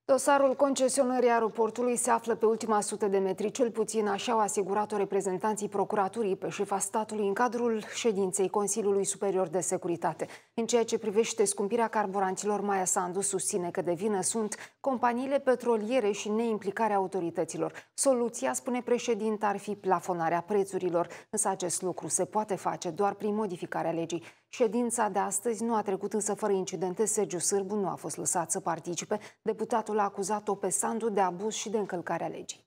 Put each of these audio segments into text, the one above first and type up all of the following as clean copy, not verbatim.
Dosarul concesionării aeroportului se află pe ultima sută de metri, cel puțin așa au asigurat-o reprezentanții procuraturii pe șefa statului în cadrul ședinței Consiliului Superior de Securitate. În ceea ce privește scumpirea carburanților, Maia Sandu susține că de vină sunt companiile petroliere și neimplicarea autorităților. Soluția, spune președinta, ar fi plafonarea prețurilor, însă acest lucru se poate face doar prin modificarea legii. Ședința de astăzi nu a trecut însă fără incidente. Sergiu Sârbu nu a fost lăsat să participe. Deputatul a acuzat-o pe Sandu de abuz și de încălcarea legii.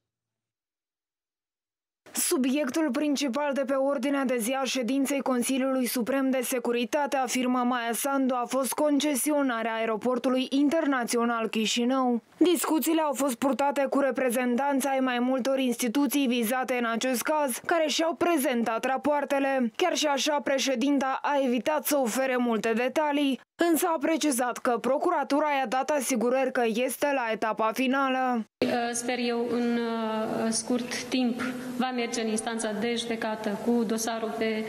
Subiectul principal de pe ordinea de zi a ședinței Consiliului Suprem de Securitate, afirmă Maia Sandu, a fost concesionarea aeroportului internațional Chișinău. Discuțiile au fost purtate cu reprezentanți ai mai multor instituții vizate în acest caz, care și-au prezentat rapoartele. Chiar și așa, președinta a evitat să ofere multe detalii, însă a precizat că procuratura i-a dat asigurări că este la etapa finală. Sper eu în scurt timp va merge în instanța de judecată cu dosarul pe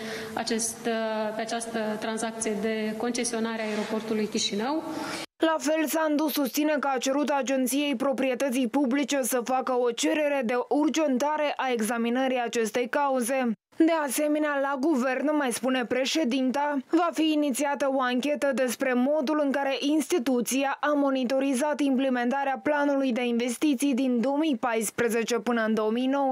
această tranzacție de concesionare a aeroportului Chișinău. La fel, Sandu susține că a cerut Agenției Proprietății Publice să facă o cerere de urgentare a examinării acestei cauze. De asemenea, la guvern, mai spune președinta, va fi inițiată o anchetă despre modul în care instituția a monitorizat implementarea planului de investiții din 2014 până în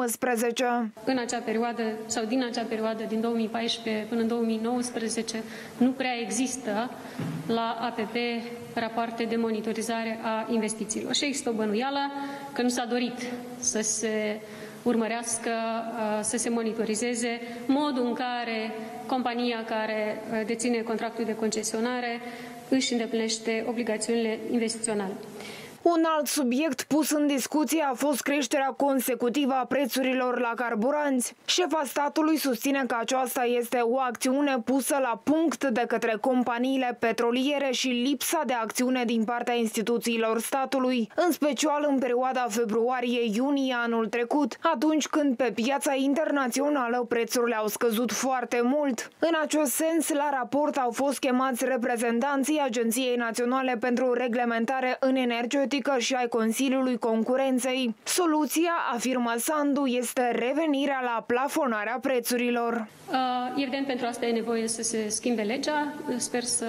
2019. În acea perioadă, sau din acea perioadă, din 2014 până în 2019, nu prea există la APP rapoarte de monitorizare a investițiilor. Și există o bănuială că nu s-a dorit să se urmărească, să se monitorizeze modul în care compania care deține contractul de concesionare își îndeplinește obligațiunile investiționale. Un alt subiect pus în discuție a fost creșterea consecutivă a prețurilor la carburanți. Șefa statului susține că aceasta este o acțiune pusă la punct de către companiile petroliere și lipsa de acțiune din partea instituțiilor statului, în special în perioada februarie-iunie anul trecut, atunci când pe piața internațională prețurile au scăzut foarte mult. În acest sens, la raport au fost chemați reprezentanții Agenției Naționale pentru Reglementare în Energetică și ai Consiliului Concurenței. Soluția, afirmă Sandu, este revenirea la plafonarea prețurilor. Evident, pentru asta e nevoie să se schimbe legea. Sper să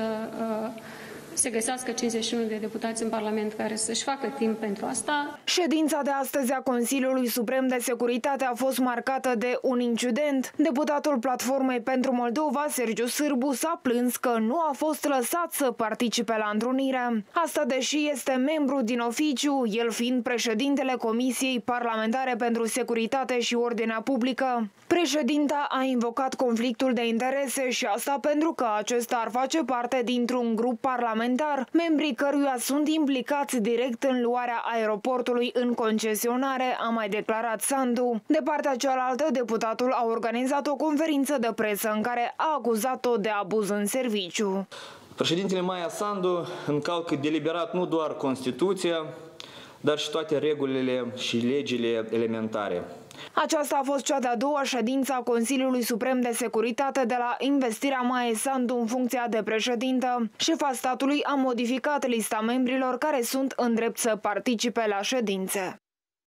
se găsească 51 de deputați în Parlament care să-și facă timp pentru asta. Ședința de astăzi a Consiliului Suprem de Securitate a fost marcată de un incident. Deputatul Platformei pentru Moldova, Sergiu Sârbu, s-a plâns că nu a fost lăsat să participe la întrunire. Asta deși este membru din oficiu, el fiind președintele Comisiei Parlamentare pentru Securitate și Ordinea Publică. Președinta a invocat conflictul de interese și asta pentru că acesta ar face parte dintr-un grup parlamentar, membrii căruia sunt implicați direct în luarea aeroportului în concesionare, a mai declarat Sandu. De partea cealaltă, deputatul a organizat o conferință de presă în care a acuzat-o de abuz în serviciu. Președintele Maia Sandu încalcă deliberat nu doar Constituția, dar și toate regulile și legile elementare. Aceasta a fost cea de-a doua ședință a Consiliului Suprem de Securitate de la investirea Maiei Sandu în funcția de președintă. Șefa statului a modificat lista membrilor care sunt în drept să participe la ședințe.